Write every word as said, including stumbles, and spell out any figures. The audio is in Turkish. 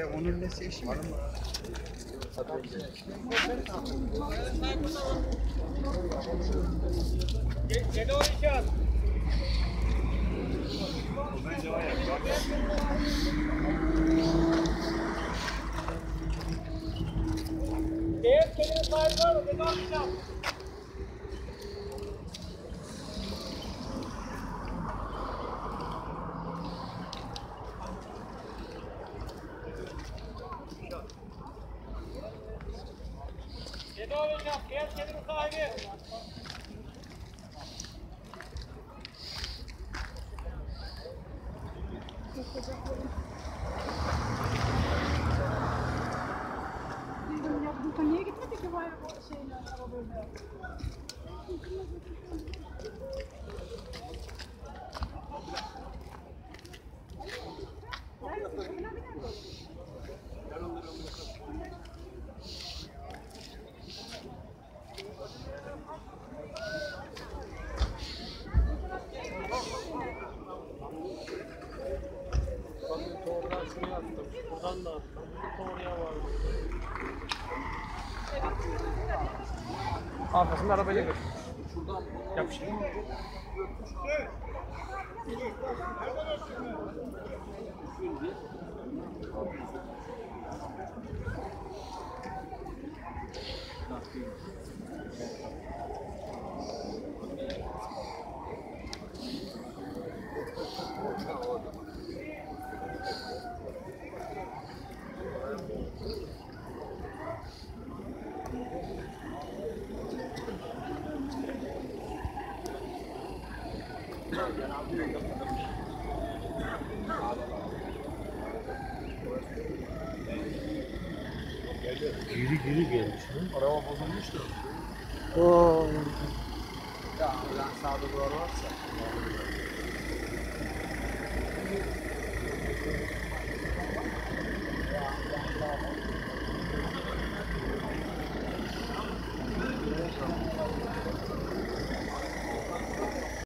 Ve onun nesi eşi mi? Gene oynayacağız. Eğer kendine sahip var mı? Ben alacağım. Gene oynayacağım. Eğer kendine sahibi. Bu niye gitmedi ki bu şeyle arabayla? Oradan şuraya attım. Buradan da attım. Oraya vardı. Arkasında arabayla gör. Yapıştır. Geri geri gelmiş. Araba bozulmuş da. Oo. Ya lan sağda duvar varsa.